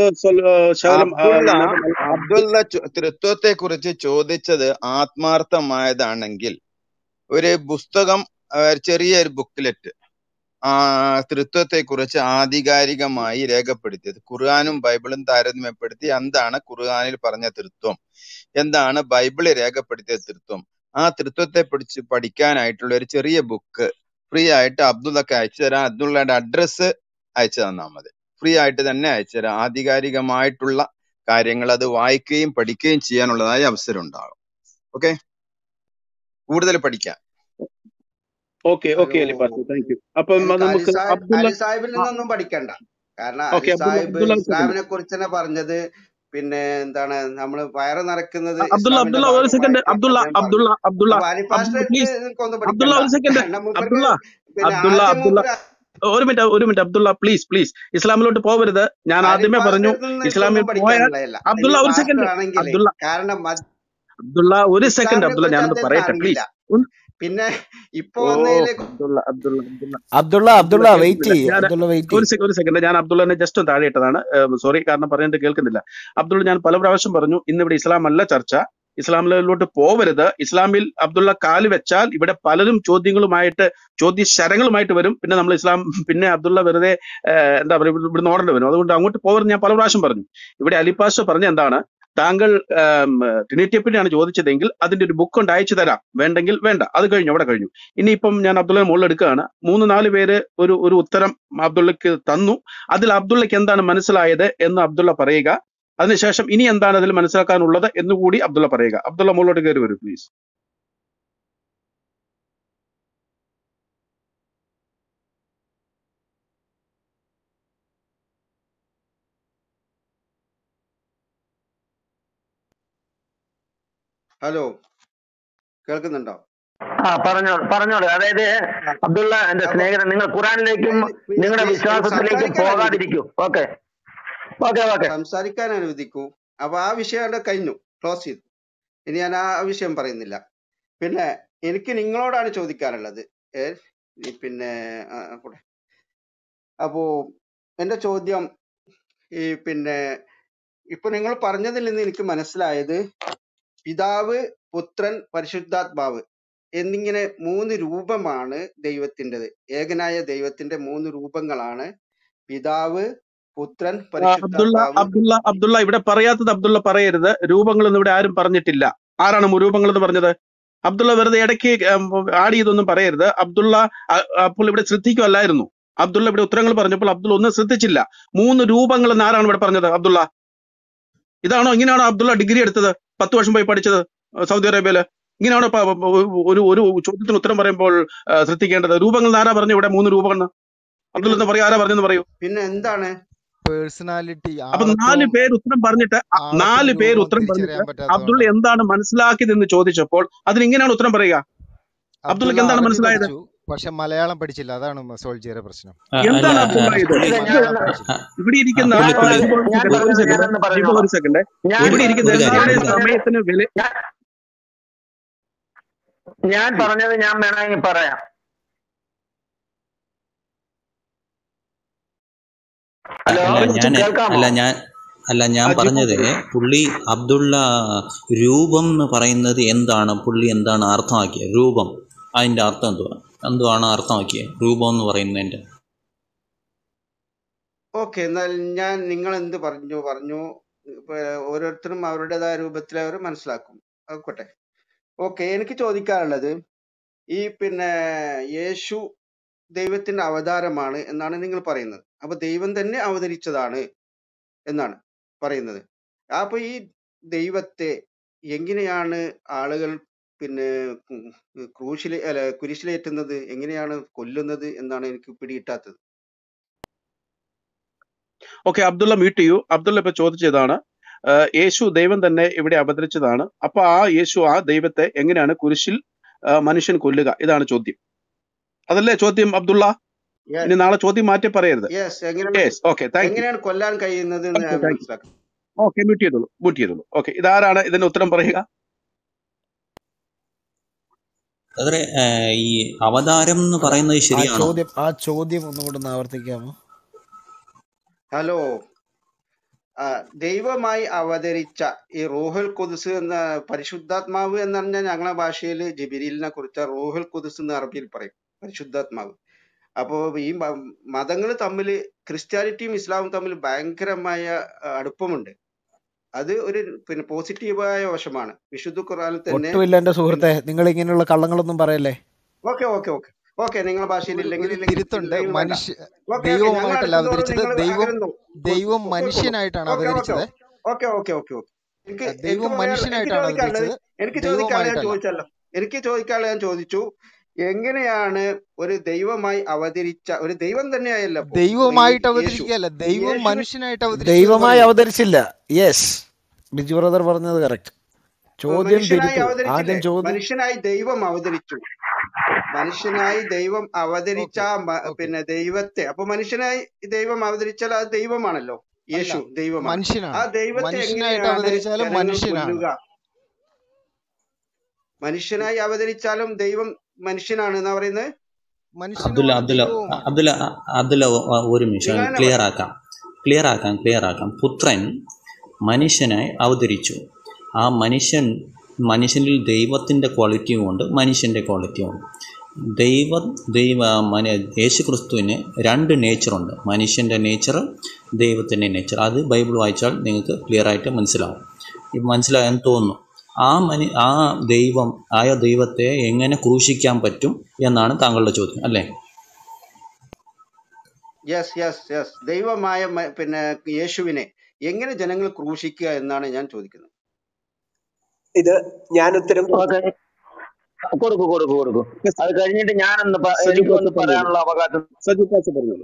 അബ്ദുള്ള തൃത്വത്തെ കുറിച്ച് ചോദിച്ചത് ആത്മാർത്ഥമായതാണെങ്കിൽ ഒരു പുസ്തകം, ചെറിയൊരു ബുക്ക്ലെറ്റ് തൃത്വത്തെ കുറിച്ച് ആധികാരികമായി രേഖപ്പെടുത്തിയത്? ഖുർആനും ബൈബിളും താരതമ്യപ്പെടുത്തി എന്താണ് ഖുർആനിൽ പറഞ്ഞ തൃത്വം, എന്താണ് ബൈബിളിൽ രേഖപ്പെടുത്തിയ തൃത്വം, ആ തൃത്വത്തെ പിടിച്ച് പഠിക്കാനായിട്ടുള്ള ഒരു ചെറിയ ബുക്ക് ഫ്രീ ആയിട്ട് അബ്ദുള്ളക്ക് അയച്ചു തരാം. അബ്ദുള്ളയുടെ അഡ്രസ്സ് അയച്ചു തന്നാൽ മതി. ഫ്രീ ആയിട്ട് തന്നെ അയച്ചു തരാം. ആധികാരികമായിട്ടുള്ള കാര്യങ്ങൾ അത് വായിക്കുകയും പഠിക്കുകയും ചെയ്യാനുള്ളതായ അവസരം ഉണ്ടാകും. ഓക്കെ, കൂടുതൽ പഠിക്കാം. Okay hello, Ali pastor, thank you. അപ്പം എനിക്ക് നമുക്ക് അബ്ദുള്ള അലി സാഹിബിൽ നിന്നൊന്നും പഠിക്കണ്ട. കാരണം ഓക്കെ അലി സാഹിബ് അബ്ദുള്ള ഒരു സെക്കൻഡ്. ഇസ്ലാമിനെ കുറിച്ച് തന്നെ പറഞ്ഞത് പിന്നെ എന്താണ്, നമ്മൾ വയറ് നിറക്കുന്നത് അബ്ദുള്ള ഇസ്ലാമിന്റെ ഒരു സെക്കൻഡ്. ഭാഗമായിട്ട് അബ്ദുള്ള അദ്ദേഹം പറഞ്ഞു. അബ്ദുള്ള അബ്ദുള്ള അപ്പൊ അലി പാസ്റ്റർ പ്ലീസ്. നിങ്ങൾക്കൊന്നും അബ്ദുള്ള പഠിക്കണ്ട. ഒരു സെക്കൻഡ്. കാരണം മൂപ്പർക്ക് അബ്ദുള്ള പിന്നെ അബ്ദുള്ള ആദ്യം അബ്ദുള്ള മൂപ്പര് ഒരു മിനിറ്റ് അബ്ദുള്ള, പ്ലീസ് ഇസ്ലാമിലോട്ട് പോവരുത്. ഞാൻ അലി ആദ്യമേ പറഞ്ഞു പാസ്റ്ററിൽ നിന്ന് ഇസ്ലാമിൽ നിങ്ങൾക്കൊന്നും പോയാൽ പഠിക്കാനുള്ളതല്ല. അബ്ദുള്ള ഇനി ഒരു പാസ്റ്റർ സെക്കൻഡ്. ആണെങ്കിൽ അബ്ദുള്ള കാരണം അബ്ദുള്ള ഒരു സെക്കൻഡ്. ഇസ്ലാമിനെ അബ്ദുള്ള കുറിച്ച് ഞാനൊന്ന് അദ്ദേഹത്തിന് പറയട്ടെ അറിയില്ല. പ്ലീസ്. പിന്നെ ഇപ്പൊ ഓ വന്നതില് അബ്ദുള്ള അബ്ദുള്ള അബ്ദുള്ള അബ്ദുള്ള അബ്ദുള്ള വെയിറ്റ് കേൾക്കുന്നില്ല. ചെയ്യ്, ഞാൻ അബ്ദുള്ള വെയിറ്റ് ചെയ്യ്. ഒരു സെക്കൻഡ്, ഞാൻ അബ്ദുള്ളനെ ജസ്റ്റ് ഒന്ന് താഴെ ഇട്ടതാണ്. സോറി, കാരണം പറയുന്നത് കേൾക്കുന്നില്ല. അബ്ദുള്ള, ഞാൻ പല പ്രാവശ്യം പറഞ്ഞു ഇന്നിവിടെ ഇസ്ലാം അല്ല ചർച്ച, ഇസ്ലാമിലോട്ട് പോവരുത്. ഇസ്ലാമിൽ അബ്ദുള്ള കാല് വെച്ചാൽ ഇവിടെ പലരും ചോദ്യശരങ്ങളുമായിട്ട് വരും. പിന്നെ നമ്മൾ ഇസ്ലാം, പിന്നെ അബ്ദുള്ള വെറുതെ എന്താ പറയുക, ഇവിടുന്ന് ഓടേണ്ടി വരും. അതുകൊണ്ട് അങ്ങോട്ട് പോകരുത് ഞാൻ പല പ്രാവശ്യം പറഞ്ഞു. ഇവിടെ അലിപ്പാഷ പറഞ്ഞ എന്താണ്, താങ്കൾ ട്രിനിറ്റിയെ പറ്റിയാണ് ചോദിച്ചതെങ്കിൽ അതിന്റെ ഒരു ബുക്ക് കൊണ്ട് അയച്ചു തരാം, വേണ്ടെങ്കിൽ വേണ്ട. അത് കഴിഞ്ഞു, അവിടെ കഴിഞ്ഞു. ഇനിയിപ്പം ഞാൻ അബ്ദുള്ള മുകളിൽ എടുക്കുകയാണ്. 3-4 പേര് ഒരു ഉത്തരം അബ്ദുള്ളക്ക് തന്നു. അതിൽ അബ്ദുള്ളക്ക് എന്താണ് മനസ്സിലായത് എന്ന് അബ്ദുള്ള പറയുക. അതിനുശേഷം ഇനി എന്താണ് അതിൽ മനസ്സിലാക്കാനുള്ളത് എന്നുകൂടി അബ്ദുള്ള പറയുക. അബ്ദുള്ള മുകളിലോട്ട് കയറി വരൂ പ്ലീസ്. ഹലോ, കേൾക്കുന്നുണ്ടോ? പറഞ്ഞോളൂ. അതായത് ആ, അബ്ദുള്ള എന്റെ അപ്പൊ സ്നേഹിതൻ, നിങ്ങൾ ഖുറാനിലേക്കും നിങ്ങളുടെ വിശ്വാസത്തിലേക്കും സംസാരിക്കാൻ അനുവദിക്കൂ, പോകാതിരിക്കൂ. ഓക്കെ. സംസാരിക്കാൻ അനുവദിക്കൂ. അപ്പൊ ആ വിഷയം അവിടെ കഴിഞ്ഞു, ക്ലോസ് ചെയ്തു. ഇനി ഞാൻ ആ വിഷയം പറയുന്നില്ല. പിന്നെ എനിക്ക് നിങ്ങളോടാണ് ചോദിക്കാനുള്ളത്. പിന്നെ കൂടെ അപ്പോ എന്റെ ചോദ്യം പിന്നെ ഇപ്പൊ നിങ്ങൾ പറഞ്ഞതിൽ നിന്ന് എനിക്ക് മനസ്സിലായത് പിതാവ്, പുത്രൻ, പരിശുദ്ധാത്മാവ് എന്നിങ്ങനെ 3 രൂപമാണ് ദൈവത്തിൻ്റെത്. ഏകനായ ദൈവത്തിന്റെ 3 രൂപങ്ങളാണ് പിതാവ്, പുത്രൻ, പരിശുദ്ധാത്മാവ്. അബ്ദുള്ള ഇവിടെ പറയാത്തത് അബ്ദുള്ള പറയരുത്. രൂപങ്ങളൊന്നും ഇവിടെ ആരും പറഞ്ഞിട്ടില്ല. ആരാണ് രൂപങ്ങൾ എന്ന് പറഞ്ഞത്? അബ്ദുള്ള വെറുതെ ഇടയ്ക്ക് ആഡ് ചെയ്തൊന്നും പറയരുത്. അബ്ദുള്ള അപ്പോൾ ഇവിടെ ശ്രദ്ധിക്കുമല്ലായിരുന്നു. അബ്ദുള്ള ഇവിടെ ഉത്തരങ്ങൾ പറഞ്ഞപ്പോൾ അബ്ദുള്ള ഒന്നും ശ്രദ്ധിച്ചില്ല. 3 രൂപങ്ങൾ എന്ന് ആരാണ് ഇവിടെ പറഞ്ഞത്? അബ്ദുള്ള ഇങ്ങനെയാണോ അബ്ദുള്ള ഡിഗ്രി എടുത്തത്? 10 വർഷം പോയി പഠിച്ചത് സൗദി അറേബ്യയില്? ഇങ്ങനെയാണോ ഒരു ചോദ്യത്തിന് ഉത്തരം പറയുമ്പോൾ ശ്രദ്ധിക്കേണ്ടത്? രൂപങ്ങൾ ആരാ പറഞ്ഞു ഇവിടെ 3 രൂപങ്ങൾ? അബ്ദുള്ള എന്ന് പറയൂ, ആരാ പറഞ്ഞെന്ന് പറയൂ. പിന്നെ എന്താണ് പേഴ്സണാലിറ്റി? അപ്പൊ 4 പേര് ഉത്തരം പറഞ്ഞിട്ട് അബ്ദുള്ള എന്താണ് മനസ്സിലാക്കിയതെന്ന് ചോദിച്ചപ്പോൾ അതിന് ഇങ്ങനെയാണ് ഉത്തരം പറയുക. അബ്ദുള്ളക്ക് എന്താണ് മനസ്സിലായത്? പക്ഷെ മലയാളം പഠിച്ചില്ല, അതാണ് സോൾജിയുടെ പ്രശ്നം. എന്താണ് അബ്ദുള്ള ഇത്? ഇവിടെ ഇരിക്കുന്ന ഒരു സെക്കൻഡ്, ഇവിടെ ഇരിക്കുന്ന എല്ലാവരുടെയും സമയത്തിന് വില. ഞാൻ പറഞ്ഞത് ഞാൻ വേണമെങ്കിൽ പറയാം. ഞാൻ പറഞ്ഞത് പുള്ളി അബ്ദുള്ള രൂപം എന്ന് പറയുന്നത് എന്താണ്, പുള്ളി എന്താണ് അർത്ഥമാക്കിയത്? രൂപം, അതിന്റെ അർത്ഥം എന്തുവാണ് അർത്ഥമാക്കിയത് രൂപം എന്ന് പറയുന്നതിന്റെ? ഓക്കെ, എന്നാൽ നിങ്ങൾ എന്ത് പറഞ്ഞു ഓരോരുത്തരും അവരുടേതായ രൂപത്തിൽ അവർ മനസ്സിലാക്കും. ആയിക്കോട്ടെ. ഓക്കെ, എനിക്ക് ചോദിക്കാനുള്ളത് പിന്നെ യേശു ദൈവത്തിന്റെ അവതാരമാണ് എന്നാണ് നിങ്ങൾ പറയുന്നത്. അപ്പൊ ദൈവം തന്നെ അവതരിച്ചതാണ് എന്നാണ് പറയുന്നത്. അപ്പൊ ഈ ദൈവത്തെ എങ്ങനെയാണ് ആളുകൾ പിന്നെ കുരിശിലേറ്റുന്നത്, എങ്ങനെയാണ് കൊല്ലുന്നത് എന്നാണ് എനിക്ക് പിടികിട്ടാത്തത്. ഓക്കെ, അബ്ദുള്ള മ്യൂട്ട് ചെയ്യൂ. അബ്ദുള്ള ഇപ്പൊ ചോദിച്ചതാണ് യേശു ദൈവം തന്നെ ഇവിടെ അവതരിച്ചതാണ്. അപ്പൊ ആ യേശു, ആ ദൈവത്തെ എങ്ങനെയാണ് കുരിശിൽ മനുഷ്യൻ കൊല്ലുക? ഇതാണ് ചോദ്യം. അതല്ലേ ചോദ്യം അബ്ദുള്ള? ഇനി നാളെ ചോദ്യം മാറ്റി പറയരുത്. എങ്ങനെയാണ് കൊല്ലാൻ കഴിയുന്നത്? ഓക്കെ, മ്യൂട്ട് ചെയ്തോളൂ. ഓക്കെ, ഇതാരാണ് ഇതിന് ഉത്തരം പറയുക? ഈ അവതാരം എന്ന് പറയുന്നത് ശരിയാണോ? ആ ചോദ്യം ഒന്നുകൂടെ ആവർത്തിക്കാമോ? ഹലോ, ദൈവമായി അവതരിച്ച ഈ റൂഹുൽ ഖുദ്സ് എന്ന പരിശുദ്ധാത്മാവ് എന്ന് പറഞ്ഞാൽ ഞങ്ങളുടെ ഭാഷയിൽ ജിബ്രീലിനെ കുറിച്ച് റൂഹുൽ ഖുദ്സ് എന്ന് അറബിയിൽ പറയും, പരിശുദ്ധാത്മാവ്. അപ്പോ ഈ മതങ്ങൾ തമ്മിൽ, ക്രിസ്ത്യാനിറ്റിയും ഇസ്ലാമും തമ്മിൽ ഭയങ്കരമായ അടുപ്പമുണ്ട്. അത് ഒരു പിന്നെ പോസിറ്റീവായ വശമാണ്. വിശുദ്ധ ഖുർആനിൽ തന്നെ ഒട്ടുമില്ല എൻ്റെ സുഹൃത്തെ, നിങ്ങൾ ഇങ്ങനെയുള്ള കള്ളങ്ങളൊന്നും പറയല്ലേ. ഓക്കെ ഓക്കെ ഓക്കെ ഓക്കെ നിങ്ങളുടെ ഭാഷയിൽ ഇല്ലെങ്കിൽ ഒരു തിരുത്തുണ്ട്. ഇല്ലെങ്കിൽ വേണ്ട. മനുഷ്യ ഓക്കെ ഓക്കെ ഞങ്ങൾ ദൈവമായിട്ടല്ല അടുക്കുന്തോറും അവതരിച്ചത്, നിങ്ങൾ അകലുന്നു. ദൈവം പൊയ്ക്കോളൂ. മനുഷ്യനായിട്ടാണ് ഓക്കെ ഓക്കെ അവതരിച്ചത്. ഓക്കെ ഓക്കെ ഓക്കെ ഓക്കെ എനിക്ക് ദൈവം മനുഷ്യനായിട്ടാണ് ചോദിക്കാനുള്ളത്, അവതരിച്ചത്, എനിക്ക് ചോദിക്കാനുള്ളത് ഞാൻ ദൈവമായിട്ടല്ല. ചോദിച്ചല്ലോ. എനിക്ക് ചോദിക്കാനുള്ളത് ഞാൻ ചോദിച്ചു. എങ്ങനെയാണ് ഒരു ദൈവമായി അവതരിച്ച ഒരു ദൈവം തന്നെയായല്ലോ അപ്പോ ദൈവമായിട്ട് യേശു? അവതരിക്കുകയല്ല, ദൈവം യേശു മനുഷ്യനായിട്ട് അവതരിച്ചു എന്ന് ദൈവമായി പറയുന്നു. അവതരിച്ചില്ല. യെസ്, ബിജു ബ്രദർ പറഞ്ഞത് കറക്റ്റ്. ചോദ്യം മനുഷ്യനായി തിരുത്തു. അവതരിച്ചില്ലേ? ആദ്യം ചോദ്യം. മനുഷ്യനായി ദൈവം അവതരിച്ചു. മനുഷ്യനായി ദൈവം അവതരിച്ച ഓക്കെ ഓക്കെ. പിന്നെ ദൈവത്തെ, അപ്പൊ മനുഷ്യനായി ദൈവം അവതരിച്ചാൽ അത് ദൈവമാണല്ലോ. അല്ല, യേശു ദൈവമാണ്. ആ മനുഷ്യനാണ്. ദൈവത്തെ മനുഷ്യനായിട്ട് എങ്ങനെയാണ് അവതരിച്ചാലും ജനങ്ങൾ മനുഷ്യനാണ്. കൊല്ലുക? മനുഷ്യനായി അവതരിച്ചാലും ദൈവം മനുഷ്യനാണ് എന്നാ പറയുന്നത്. മനുഷ്യനുമാണ്, ദൈവവുമാണ്. അബ്ദുല്ല ഒരു നിമിഷം നിങ്ങൾ തന്നെ ക്ലിയർ പറ. ആക്കാം. പുത്രൻ മനുഷ്യനായി അവതരിച്ചു. ആ മനുഷ്യനിൽ ദൈവത്തിൻ്റെ ക്വാളിറ്റിയും ഉണ്ട്, മനുഷ്യൻ്റെ ക്വാളിറ്റിയും ഉണ്ട്. യേശു ക്രിസ്തുവിന് രണ്ട് നേച്ചറുണ്ട്, മനുഷ്യൻ്റെ നേച്ചർ, ദൈവത്തിൻ്റെ നേച്ചർ. അത് ബൈബിൾ വായിച്ചാൽ നിങ്ങൾക്ക് ക്ലിയറായിട്ട് മനസ്സിലാവും. മനസ്സിലായെന്ന് തോന്നുന്നു. ആ ദൈവത്തെ എങ്ങനെ ക്രൂശിക്കാൻ പറ്റും എന്നാണ് താങ്കളുടെ ചോദ്യം അല്ലേ? യെസ് യെസ് യെസ് ദൈവമായ പിന്നെ യേശുവിനെ എങ്ങനെ ജനങ്ങൾ ക്രൂശിക്കുക എന്നാണ് ഞാൻ ചോദിക്കുന്നത്. ഇത് ഞാൻ ഉത്തരം ഓക്കെ, കൊടുക്കൂ. അത് കഴിഞ്ഞിട്ട് ഞാനൊന്ന് എനിക്കൊന്ന് പറയാനുള്ള അവകാശം. സജു പാസ് പറഞ്ഞോളൂ.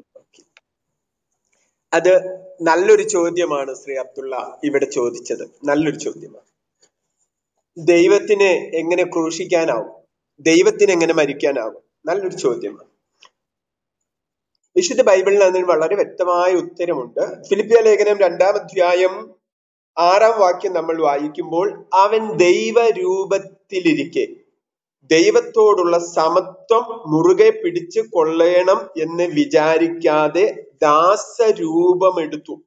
അത് നല്ലൊരു ചോദ്യമാണ് ശ്രീ അബ്ദുള്ള ഇവിടെ ചോദിച്ചത്. നല്ലൊരു ചോദ്യമാണ്. ദൈവത്തിനെ എങ്ങനെ ക്രൂശിക്കാനാവും, ദൈവത്തിന് എങ്ങനെ മരിക്കാനാവും? നല്ലൊരു ചോദ്യമാണ്. വിശുദ്ധ ബൈബിളിൽ അതിന് വളരെ വ്യക്തമായ ഉത്തരമുണ്ട്. ഫിലിപ്പിയ ലേഖനം 2-ാം അധ്യായം 6-ാം വാക്യം നമ്മൾ വായിക്കുമ്പോൾ, അവൻ ദൈവരൂപത്തിലിരിക്കെ ദൈവത്തോടുള്ള സമത്വം മുറുകെ പിടിച്ചു കൊള്ളണം എന്ന് വിചാരിക്കാതെ ദാസരൂപമെടുത്തു.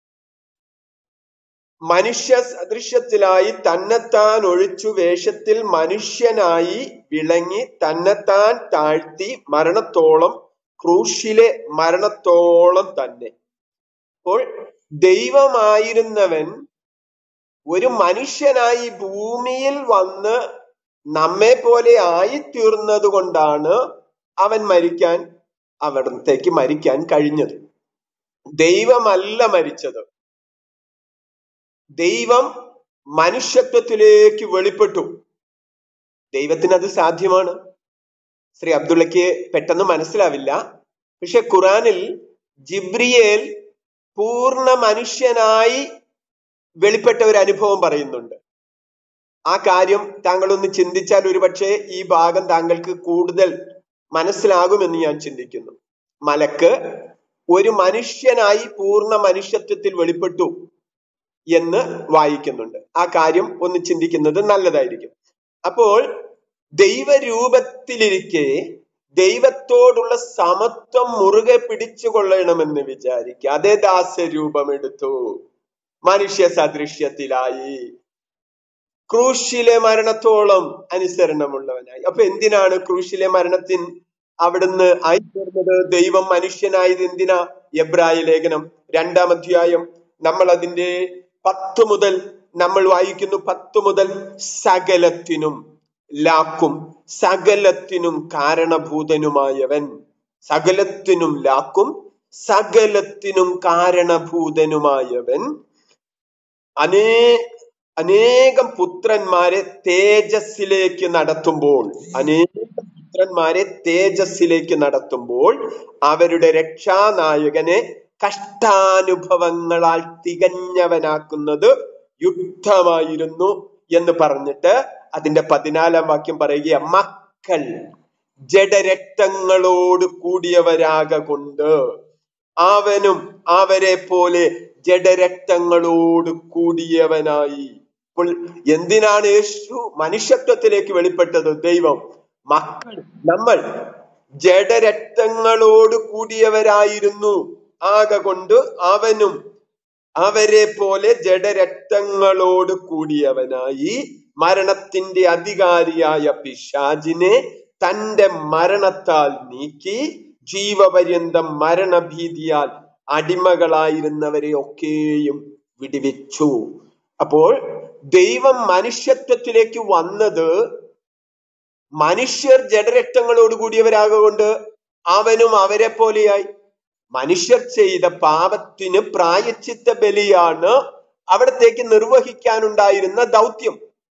മനുഷ്യ സദൃശ്യത്തിലായി തന്നെത്താൻ ഒഴിച്ചു വേഷത്തിൽ മനുഷ്യനായി വിളങ്ങി തന്നെത്താൻ താഴ്ത്തി മരണത്തോളം, ക്രൂശിലെ മരണത്തോളം തന്നെ. അപ്പോൾ ദൈവമായിരുന്നവൻ ഒരു മനുഷ്യനായി ഭൂമിയിൽ വന്ന് നമ്മെ പോലെ ആയിത്തീർന്നത് കൊണ്ടാണ് അവൻ അവിടത്തേക്ക് മരിക്കാൻ കഴിഞ്ഞത്. ദൈവമല്ല മരിച്ചത്, ദൈവം മനുഷ്യത്വത്തിലേക്ക് വെളിപ്പെട്ടു. ദൈവത്തിന് അത് സാധ്യമാണ്. ശ്രീ അബ്ദുള്ളക്ക് പെട്ടെന്ന് മനസ്സിലാവില്ല, പക്ഷെ ഖുറാനിൽ ജിബ്രിയേൽ പൂർണ്ണ മനുഷ്യനായി വെളിപ്പെട്ട ഒരു അനുഭവം പറയുന്നുണ്ട്. ആ കാര്യം താങ്കളൊന്ന് ചിന്തിച്ചാൽ ഒരുപക്ഷെ ഈ ഭാഗം താങ്കൾക്ക് കൂടുതൽ മനസ്സിലാകുമെന്ന് ഞാൻ ചിന്തിക്കുന്നു. മലക്ക് ഒരു മനുഷ്യനായി പൂർണ്ണ മനുഷ്യത്വത്തിൽ വെളിപ്പെട്ടു എന്ന് വായിക്കുന്നുണ്ട്. ആ കാര്യം ഒന്ന് ചിന്തിക്കുന്നത് നല്ലതായിരിക്കും. അപ്പോൾ ദൈവരൂപത്തിലിരിക്കെ ദൈവത്തോടുള്ള സമത്വം മുറുകെ പിടിച്ചുകൊള്ളണമെന്ന് വിചാരിക്കാതെ ദാസരൂപമെടുത്തു, മനുഷ്യ സദൃശ്യത്തിലായി, ക്രൂശിലെ മരണത്തോളം അനുസരണമുള്ളവനായി. അപ്പൊ എന്തിനാണ് ക്രൂശിലെ മരണത്തിന് അവിടുന്ന് ആയിത്തീർന്നത്? ദൈവം മനുഷ്യനായത് എന്തിനാ? എബ്രായ ലേഖനം 2-ാം അധ്യായം നമ്മൾ അതിന്റെ 10 മുതൽ നമ്മൾ വായിക്കുന്നു. 10 മുതൽ സകലത്തിനും ലാക്കും സകലത്തിനും കാരണഭൂതനുമായവൻ, സകലത്തിനും ലാക്കും സകലത്തിനും കാരണഭൂതനുമായവൻ അനേകം പുത്രന്മാരെ തേജസ്സിലേക്ക് നടത്തുമ്പോൾ അവരുടെ രക്ഷാനായകനെ കഷ്ടാനുഭവങ്ങളാൽ തികഞ്ഞവനാക്കുന്നത് യുദ്ധമായിരുന്നു എന്ന് പറഞ്ഞിട്ട് അതിന്റെ 14-ാം വാക്യം പറയുക, മക്കൾ ജഡരക്തങ്ങളോട് കൂടിയവരാകൊണ്ട് അവനും അവരെ പോലെ ജഡരക്തങ്ങളോട് കൂടിയവനായി. അപ്പോൾ എന്തിനാണ് യേശു മനുഷ്യത്വത്തിലേക്ക് വെളിപ്പെട്ടത്? ദൈവം നമ്മൾ ജഡരക്തങ്ങളോട് കൂടിയവരായിരുന്നു ആകൊണ്ട് അവനും അവരെ പോലെ ജഡരക്തങ്ങളോട് കൂടിയവനായി മരണത്തിന്റെ അധികാരിയായ പിശാചിനെ തന്റെ മരണത്താൽ നീക്കി ജീവപര്യന്തം മരണഭീതിയാൽ അടിമകളായിരുന്നവരെ ഒക്കെയും വിടുവിച്ചു. അപ്പോൾ ദൈവം മനുഷ്യത്വത്തിലേക്ക് വന്നത് മനുഷ്യർ ജഡരക്തങ്ങളോട് കൂടിയവരാകൊണ്ട് അവനും അവരെ പോലെയായി. മനുഷ്യർ ചെയ്ത പാപത്തിന് പ്രായശ്ചിത്ത ബലിയാണ് അവിടത്തേക്ക് നിർവഹിക്കാനുണ്ടായിരുന്ന ദൗത്യം.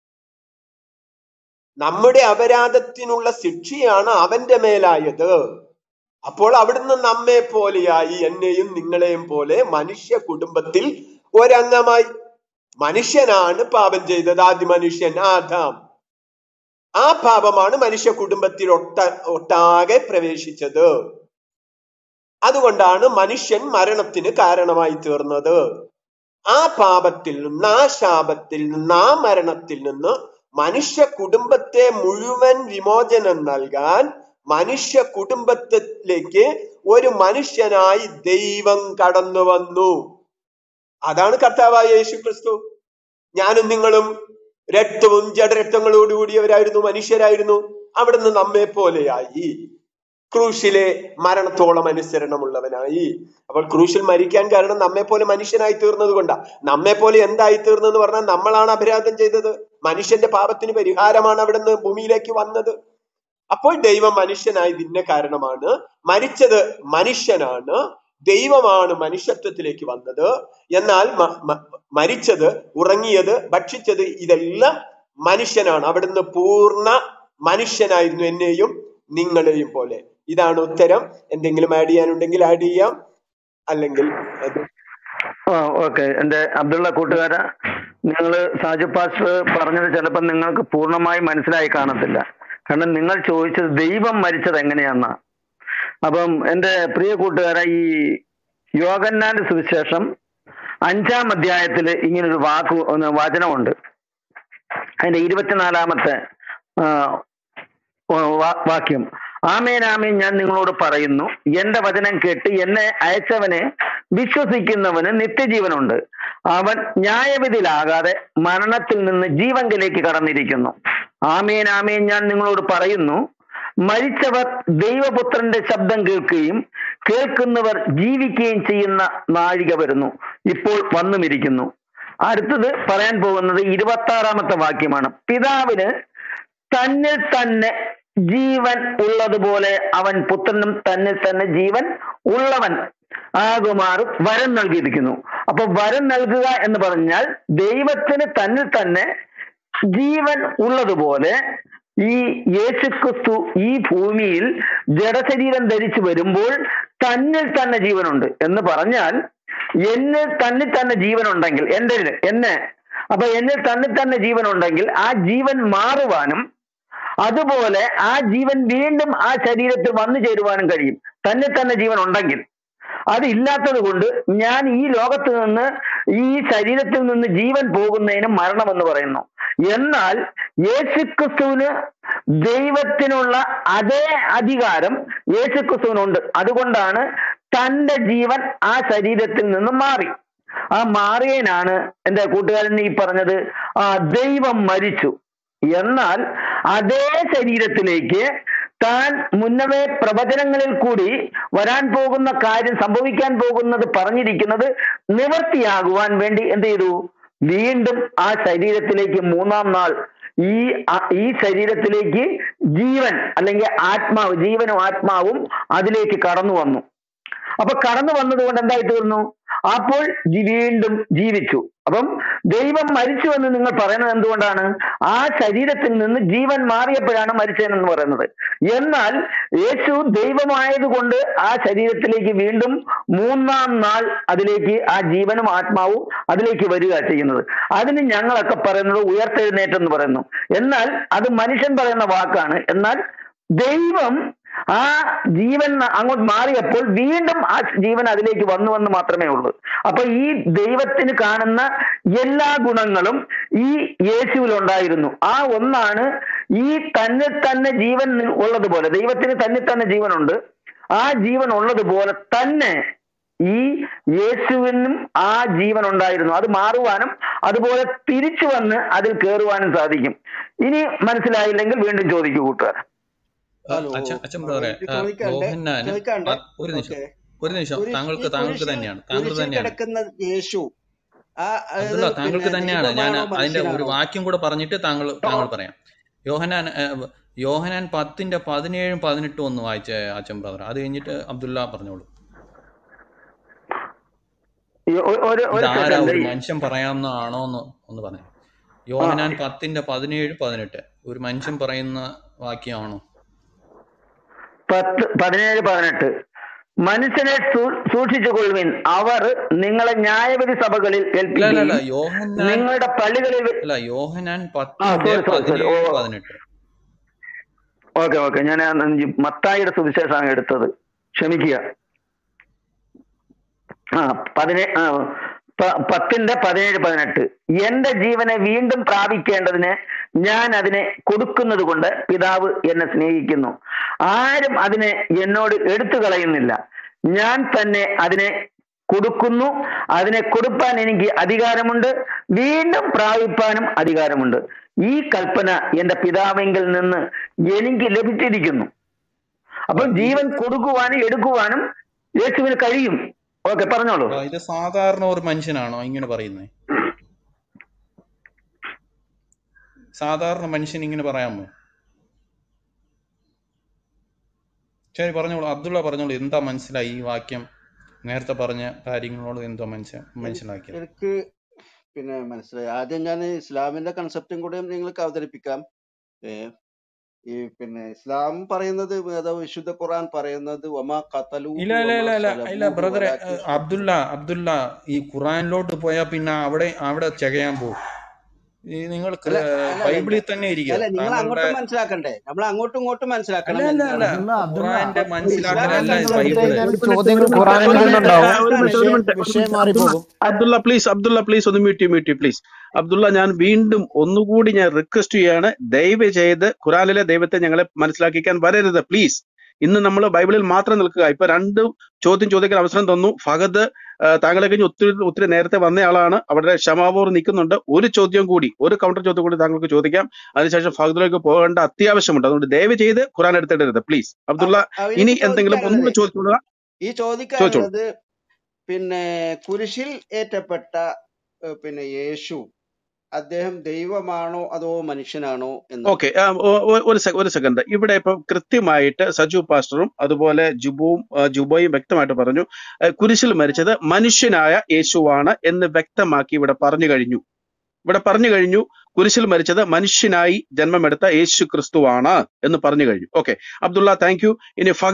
നമ്മുടെ അപരാധത്തിനുള്ള ശിക്ഷയാണ് അവന്റെ മേലായത്. അപ്പോൾ അവിടുന്ന് നമ്മെ പോലെയായി, എന്നെയും നിങ്ങളെയും പോലെ മനുഷ്യ കുടുംബത്തിൽ ഒരംഗമായി. മനുഷ്യനാണ് പാപം ചെയ്തത്, ആദ്യ മനുഷ്യൻ ആദാം. ആ പാപമാണ് മനുഷ്യ കുടുംബത്തിൽ ഒട്ടാകെ പ്രവേശിച്ചത്. അതുകൊണ്ടാണ് മനുഷ്യൻ മരണത്തിന് കാരണമായി തീർന്നത്. ആ പാപത്തിൽ നിന്ന്, ആ ശാപത്തിൽ നിന്ന്, ആ മരണത്തിൽ നിന്ന് മനുഷ്യ കുടുംബത്തെ മുഴുവൻ വിമോചനം നൽകാൻ മനുഷ്യ കുടുംബത്തിലേക്ക് ഒരു മനുഷ്യനായി ദൈവം കടന്നു വന്നു. അതാണ് കർത്താവായ യേശു ക്രിസ്തു. ഞാനും നിങ്ങളും രക്തവും ജഡരക്തങ്ങളോടുകൂടിയവരായിരുന്നു, മനുഷ്യരായിരുന്നു. അവിടുന്ന് നമ്മെ പോലെയായി, ക്രൂശിലെ മരണത്തോളം അനുസരണമുള്ളവനായി. അപ്പോൾ ക്രൂശിൽ മരിക്കാൻ കാരണം നമ്മെ പോലെ മനുഷ്യനായി തീർന്നത് കൊണ്ടാ. നമ്മെ പോലെ എന്തായി തീർന്നെന്ന് പറഞ്ഞാൽ നമ്മളാണ് അപരാധം ചെയ്തത്. മനുഷ്യന്റെ പാപത്തിന് പരിഹാരമാണ് അവിടുന്ന് ഭൂമിയിലേക്ക് വന്നത്. അപ്പോൾ ദൈവം മനുഷ്യനായതിന്റെ കാരണമാണ്. മരിച്ചത് മനുഷ്യനാണ്, ദൈവമാണ് മനുഷ്യത്വത്തിലേക്ക് വന്നത്. എന്നാൽ മരിച്ചത്, ഉറങ്ങിയത്, ഭക്ഷിച്ചത് ഇതെല്ലാം മനുഷ്യനാണ്. അവിടുന്ന് പൂർണ്ണ മനുഷ്യനായിരുന്നു, എന്നെയും നിങ്ങളെയും പോലെ. ഇതാണ് ഉത്തരം. എന്തെങ്കിലും ആഡ് ചെയ്യാനുണ്ടെങ്കിൽ ആഡ് ചെയ്യാം, അല്ലെങ്കിൽ ഓക്കെ. എന്റെ അബ്ദുള്ള കൂട്ടുകാര, നിങ്ങള് സാജു പാസ്റ്റർ പറഞ്ഞത് ചിലപ്പോൾ നിങ്ങൾക്ക് പൂർണ്ണമായി മനസ്സിലായി കാണത്തില്ല. കാരണം നിങ്ങൾ ചോദിച്ചത് ദൈവം മരിച്ചത് എങ്ങനെയാന്നാ. അപ്പം എന്റെ പ്രിയ കൂട്ടുകാര, ഈ യോഹന്നാന്റെ സുവിശേഷം 5-ാം അധ്യായത്തിൽ ഇങ്ങനൊരു വചനമുണ്ട്. അതിന്റെ 24-ാമത്തെ വാക്യം: ആമേൻ ആമേൻ ഞാൻ നിങ്ങളോട് പറയുന്നു, എന്റെ വചനം കേട്ട് എന്നെ അയച്ചവനെ വിശ്വസിക്കുന്നവന് നിത്യജീവനുണ്ട്. അവൻ ന്യായവിധിയിലാകാതെ മരണത്തിൽ നിന്ന് ജീവങ്കലേക്ക് കടന്നിരിക്കുന്നു. ആമേൻ ആമേൻ ഞാൻ നിങ്ങളോട് പറയുന്നു, മരിച്ചവർ ദൈവപുത്രന്റെ ശബ്ദം കേൾക്കുകയും കേൾക്കുന്നവർ ജീവിക്കുകയും ചെയ്യുന്ന നാഴിക വരുന്നു, ഇപ്പോൾ വന്നുമിരിക്കുന്നു. അടുത്തത് പറയാൻ പോകുന്നത് 26-ാമത്തെ വാക്യമാണ്. പിതാവിന് തന്നിൽ തന്നെ ജീവൻ ഉള്ളതുപോലെ അവൻ പുത്രനും തന്നിൽ തന്നെ ജീവൻ ഉള്ളവൻ ആകുമാറും വരം നൽകിയിരിക്കുന്നു. അപ്പൊ വരം നൽകുക എന്ന് പറഞ്ഞാൽ ദൈവത്തിന് തന്നിൽ തന്നെ ജീവൻ ഉള്ളതുപോലെ ഈ യേശുക്രിസ്തു ഈ ഭൂമിയിൽ ജഡശരീരം ധരിച്ചു വരുമ്പോൾ തന്നിൽ തന്നെ ജീവനുണ്ട് എന്ന് പറഞ്ഞാൽ, എന്നിൽ തന്നിൽ തന്നെ ജീവനുണ്ടെങ്കിൽ അപ്പൊ എന്നിൽ തന്നിൽ തന്നെ ജീവനുണ്ടെങ്കിൽ ആ ജീവൻ മാറുവാനും അതുപോലെ ആ ജീവൻ വീണ്ടും ആ ശരീരത്തിൽ വന്നു ചേരുവാനും കഴിയും, തന്നിൽ തന്നെ ജീവൻ ഉണ്ടെങ്കിൽ. അതില്ലാത്തത് കൊണ്ട് ഞാൻ ഈ ലോകത്ത് നിന്ന്, ഈ ശരീരത്തിൽ നിന്ന് ജീവൻ പോകുന്നതിന് മരണമെന്ന് പറയുന്നു. എന്നാൽ യേശുക്രിസ്തുവിന് ദൈവത്തിനുള്ള അതേ അധികാരം യേശുക്രിസ്തുവിനുണ്ട്. അതുകൊണ്ടാണ് തന്റെ ജീവൻ ആ ശരീരത്തിൽ നിന്ന് മാറി. ആ മാറിയനാണ് എന്റെ കൂട്ടുകാരൻ ഈ പറഞ്ഞത്, ദൈവം മരിച്ചു. എന്നാൽ അതേ ശരീരത്തിലേക്ക് താൻ മുന്നമേ പ്രവചനങ്ങളിൽ കൂടി വരാൻ പോകുന്ന കാര്യം, സംഭവിക്കാൻ പോകുന്നത് പറഞ്ഞിരിക്കുന്നത് നിവർത്തിയാകുവാൻ വേണ്ടി എന്ത് ചെയ്തു? വീണ്ടും ആ ശരീരത്തിലേക്ക് 3-ാം നാൾ ഈ ശരീരത്തിലേക്ക് ജീവൻ അല്ലെങ്കിൽ ആത്മാവ്, ജീവനും ആത്മാവും അതിലേക്ക് കടന്നു വന്നു. അപ്പൊ കടന്നു വന്നതുകൊണ്ട് എന്തായി തീർന്നു? അപ്പോൾ വീണ്ടും ജീവിച്ചു. അപ്പം ദൈവം മരിച്ചു എന്ന് നിങ്ങൾ പറയുന്നത് എന്തുകൊണ്ടാണ്? ആ ശരീരത്തിൽ നിന്ന് ജീവൻ മാറിയപ്പോഴാണ് മരിച്ചതെന്ന് പറയുന്നത്. എന്നാൽ യേശു ദൈവമായതുകൊണ്ട് ആ ശരീരത്തിലേക്ക് വീണ്ടും 3-ാം നാൾ അതിലേക്ക് ആ ജീവനും ആത്മാവും അതിലേക്ക് വരിക ചെയ്യുന്നത്. അതിന് ഞങ്ങളൊക്കെ പറയുന്നത് ഉയർത്തെഴുന്നേറ്റെന്ന് പറയുന്നു. എന്നാൽ അത് മനുഷ്യൻ പറയുന്ന വാക്കാണ്. എന്നാൽ ദൈവം ആ ജീവൻ അങ്ങോട്ട് മാറിയപ്പോൾ വീണ്ടും ആ ജീവൻ അതിലേക്ക് വന്നു മാത്രമേ ഉള്ളൂ. അപ്പൊ ഈ ദൈവത്തിന് കാണുന്ന എല്ലാ ഗുണങ്ങളും ഈ യേശുവിൽ ഉണ്ടായിരുന്നു. ആ ഒന്നാണ് ഈ തന്നെ തന്നെ ജീവൻ ഉള്ളതുപോലെ, ദൈവത്തിന് തന്നെ തന്നെ ജീവനുണ്ട്. ആ ജീവൻ ഉള്ളതുപോലെ തന്നെ ഈ യേശുവിനും ആ ജീവൻ ഉണ്ടായിരുന്നു. അത് മാറുവാനും അതുപോലെ തിരിച്ചു വന്ന് അതിൽ കയറുവാനും സാധിക്കും. ഇനി മനസ്സിലായില്ലെങ്കിൽ വീണ്ടും ചോദിക്കൂ കൂട്ടുകാർ. ഹലോ അച്ഛൻ ബ്രദറെ, എനിക്ക് ചോദിക്കണ്ടേ യോഹന്നാൻ ചോദിക്കണ്ടേ ഒരു നിമിഷം ഓക്കെ താങ്കൾക്ക് കുരിശിൽ തന്നെയാണ് കുരിശിൽ കിടക്കുന്ന യേശു അത് അബ്ദുള്ള, താങ്കൾക്ക് തന്നെയാണ്. ഞാൻ ദൈവമാണോ അതിന്റെ ഒരു മനുഷ്യനാണോ? വാക്യം കൂടെ പറഞ്ഞിട്ട് താങ്കൾ പറയാം. യോഹന്നാൻ 10:17-18 ഒന്ന് വായിച്ച അച്ഛൻ ബ്രദർ, അത് കഴിഞ്ഞിട്ട് അബ്ദുള്ള പറഞ്ഞോളൂ. ഇതാരാ ഒരു മനുഷ്യൻ പറയാവുന്നതാണോ എന്ന് ഒന്ന് പറയാം. യോഹന്നാൻ 10:17-18 ഒരു മനുഷ്യൻ പറയുന്ന വാക്യമാണോ? 17-18 മനുഷ്യനെ സൂക്ഷിച്ചുകൊള്ളുവിൻ, അവർ നിങ്ങളെ ന്യായവിധി സഭകളിൽ ഏൽപ്പിക്കുകയും നിങ്ങളുടെ പള്ളികളിൽ. യോഹന്നാൻ 10:17-18. ഓക്കെ ഞാൻ മത്തായിയുടെ സുവിശേഷമാണ് എടുത്തത്, ക്ഷമിക്കുക. 10:17-18 എന്റെ ജീവനെ വീണ്ടും പ്രാപിക്കേണ്ടതിന് ഞാൻ അതിനെ കൊടുക്കുന്നത് കൊണ്ട് പിതാവ് എന്നെ സ്നേഹിക്കുന്നു. ആരും അതിനെ എന്നോട് എടുത്തു കളയുന്നില്ല, ഞാൻ തന്നെ അതിനെ കൊടുക്കുന്നു. അതിനെ കൊടുപ്പാൻ എനിക്ക് അധികാരമുണ്ട്, വീണ്ടും പ്രാപിപ്പാനും അധികാരമുണ്ട്. ഈ കൽപ്പന എന്റെ പിതാവിങ്കിൽ നിന്ന് എനിക്ക് ലഭിച്ചിരിക്കുന്നു. അപ്പം ജീവൻ കൊടുക്കുവാനും എടുക്കുവാനും യേശുവിന് കഴിയും. ഓക്കെ, പറഞ്ഞോളൂ. ഇത് സാധാരണ ഒരു മനുഷ്യനാണോ ഇങ്ങനെ പറയുന്നത്? സാധാരണ മനുഷ്യൻ ഇങ്ങനെ പറയാമോ? ശരി, പറഞ്ഞോളൂ അബ്ദുള്ള, പറഞ്ഞോളൂ. എന്താ മനസ്സിലായി ഈ വാക്യം? നേരത്തെ പറഞ്ഞ കാര്യങ്ങളോട് എന്തോ മനസ്സിലാക്കിയത്? എനിക്ക് മനസ്സിലായി. ആദ്യം ഞാൻ ഇസ്ലാമിന്റെ കൺസെപ്റ്റും കൂടെ നിങ്ങൾക്ക് അവതരിപ്പിക്കാം. ഈ ഇസ്ലാം പറയുന്നത്, വിശുദ്ധ ഖുർആൻ പറയുന്നത് ഇല്ല ബ്രദറെ, അബ്ദുള്ള ഈ ഖുറാനിലോട്ട് പോയാൽ പിന്നെ അവിടെ ചകയാൻ പോകും. നിങ്ങൾ ബൈബിളിൽ തന്നെ ഇരിക്കുക. നിങ്ങൾ അങ്ങോട്ടും മനസ്സിലാക്കണ്ടേ? നമ്മൾ അങ്ങോട്ടും ഇങ്ങോട്ടും മനസ്സിലാക്കണം. ഖുറാന്റെ മനസ്സിലാക്കലല്ല ബൈബിള്. അബ്ദുള്ള പ്ലീസ് ഒന്ന് മ്യൂട്ടി പ്ലീസ്. അബ്ദുള്ള, ഞാൻ വീണ്ടും ഒന്നുകൂടി റിക്വസ്റ്റ് ചെയ്യാണ്, ദയവ് ചെയ്ത് ഖുറാനിലെ ദൈവത്തെ ഞങ്ങളെ മനസ്സിലാക്കിക്കാൻ വരരുത് പ്ലീസ്. ഇന്ന് നമ്മൾ ബൈബിളിൽ മാത്രം നിൽക്കുക. ഇപ്പൊ 2 ചോദ്യം ചോദിക്കാൻ അവസരം തന്നു. ഫഹദ് താങ്കളെ കഴിഞ്ഞ് ഒത്തിരി നേരത്തെ വന്നയാളാണ്, അവിടെ ക്ഷമാപൂർ നിൽക്കുന്നുണ്ട്. ഒരു കൗണ്ടർ ചോദ്യം കൂടി താങ്കൾക്ക് ചോദിക്കാം. അതിനുശേഷം ഫഹദിലേക്ക് പോകേണ്ട അത്യാവശ്യമുണ്ട്. അതുകൊണ്ട് ദയവ് ചെയ്ത് ഖുറാൻ എടുത്തിടരുത് പ്ലീസ്. അബ്ദുള്ള, ഇനി എന്തെങ്കിലും ഒന്നും ചോദിച്ചോളുക. ഈ ചോദിക്കാനുള്ളത് കുരിശിൽ ഏറ്റപ്പെട്ട യേശു അദ്ദേഹം ദൈവമാണോ അതോ മനുഷ്യനാണോ എന്ന്. ഓക്കെ, ഒരു സെക്കൻഡ്. ഇവിടെ ഇപ്പൊ കൃത്യമായിട്ട് സജു പാസ്റ്ററും അതുപോലെ ജുബോയും വ്യക്തമായിട്ട് പറഞ്ഞു, കുരിശിൽ മരിച്ചത് മനുഷ്യനായ യേശുവാണ് എന്ന് വ്യക്തമാക്കി ഇവിടെ പറഞ്ഞു കഴിഞ്ഞു. കുരിശിൽ മരിച്ചത് മനുഷ്യനായി ജന്മമെടുത്ത യേശു ക്രിസ്തുവാണ് എന്ന് പറഞ്ഞു കഴിഞ്ഞു. Okay Abdullah, thank you. ഇനി